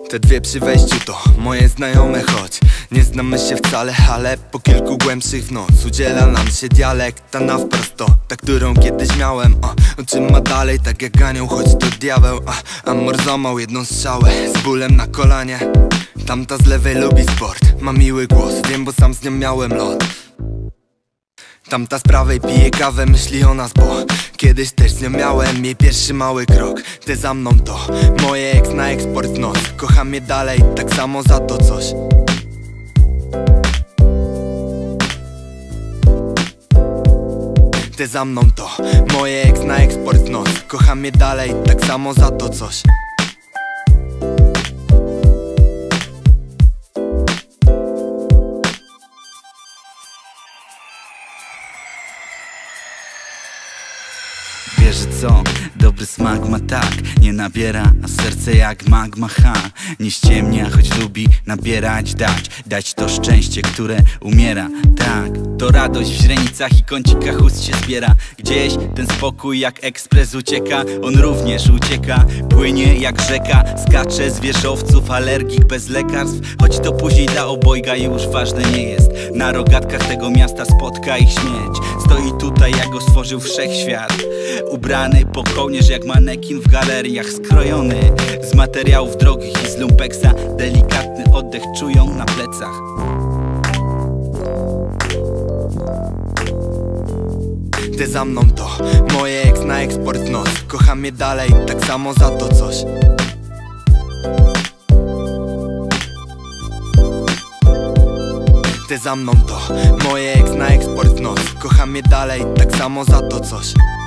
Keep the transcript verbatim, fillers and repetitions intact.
Te dwie przy wejściu to moje znajome, choć nie znamy się wcale, ale po kilku głębszych w noc udziela nam się dialekt, a na wprost to ta, którą kiedyś miałem. A oczyma dalej, tak jak anioł, choć to diabeł. A Amor złamał jedną strzałę z bólem na kolanie. Tamta z lewej lubi sport, ma miły głos, wiem, bo sam z nią miałem lot. Tamta z prawej pije kawę, myśli o nas, bo kiedyś też z nią miałem jej pierwszy mały krok. Ty za mną to moje ex na eksport w noc. Kocham je dalej, tak samo za to coś. Ty za mną to moje ex na eksport w noc. Kocham je dalej, tak samo za to coś. Wiesz co? Dobry smak ma tak, nie nabiera, a serce jak magma, ha. Nie ściemnia, choć lubi nabierać, dać Dać to szczęście, które umiera, tak. To radość w źrenicach i kącikach ust się zbiera. Gdzieś ten spokój jak ekspres ucieka. On również ucieka, płynie jak rzeka. Skacze z wieżowców, alergik bez lekarstw. Choć to później dla obojga już ważne nie jest. Na rogatkach tego miasta spotka ich śmierć. Stoi tutaj, jak go stworzył wszechświat. Ubrany po kołnierz jak manekin w galeriach. Skrojony z materiałów drogich i z lumpeksa. Delikatny oddech czują na plecach. Ty za mną to moje ex na eksport w noc. Kocham je dalej, tak samo za to coś. Ty za mną to moje ex na eksport w noc. Kocham je dalej, tak samo za to coś.